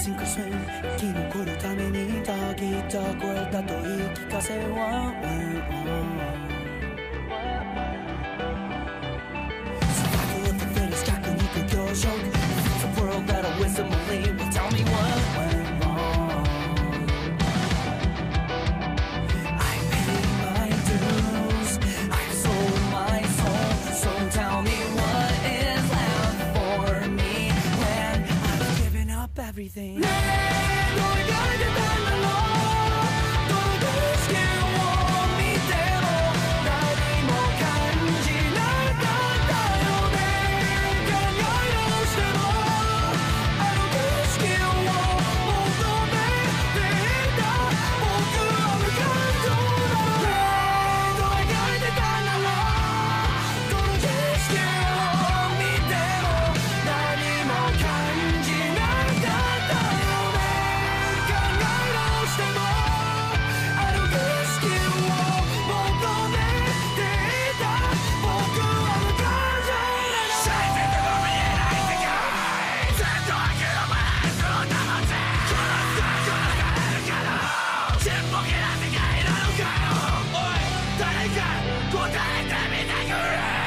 sink or swim 生き残るためにたぎった声だと言い聞かせは Survival of the fittest 弱肉強食 It's a world that a wisdom only will tell me what went wrong I pay my dues I've sold my soul So tell me what is left for me When I've given up everything 答えてみてくれ